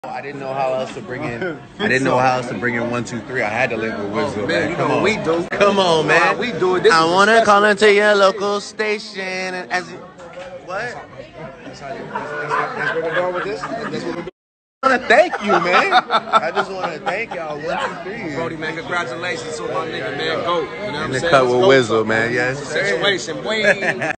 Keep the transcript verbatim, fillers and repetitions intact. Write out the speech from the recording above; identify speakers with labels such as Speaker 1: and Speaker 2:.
Speaker 1: I didn't know how else to bring in. I didn't know how else to bring in one, two, three. I had to link with Wizzo,
Speaker 2: oh, man.
Speaker 1: man.
Speaker 2: You
Speaker 1: Come
Speaker 2: know
Speaker 1: on,
Speaker 2: what we do.
Speaker 1: Come on, man.
Speaker 2: How we do it. This
Speaker 1: I
Speaker 2: is
Speaker 1: wanna call
Speaker 2: special.
Speaker 1: into your local station and as you, what?
Speaker 2: That's, how you, that's, that's, that's what we're doing with this. That's what we're doing.
Speaker 1: I want to thank you, man. I just want to thank y'all. One, two, three.
Speaker 2: Brody, man, congratulations to my nigga, man. Go. You know what I'm
Speaker 1: In the
Speaker 2: saying?
Speaker 1: cut
Speaker 2: Let's
Speaker 1: with
Speaker 2: go,
Speaker 1: Wizzo,
Speaker 2: so,
Speaker 1: man. Yes,
Speaker 2: situation way.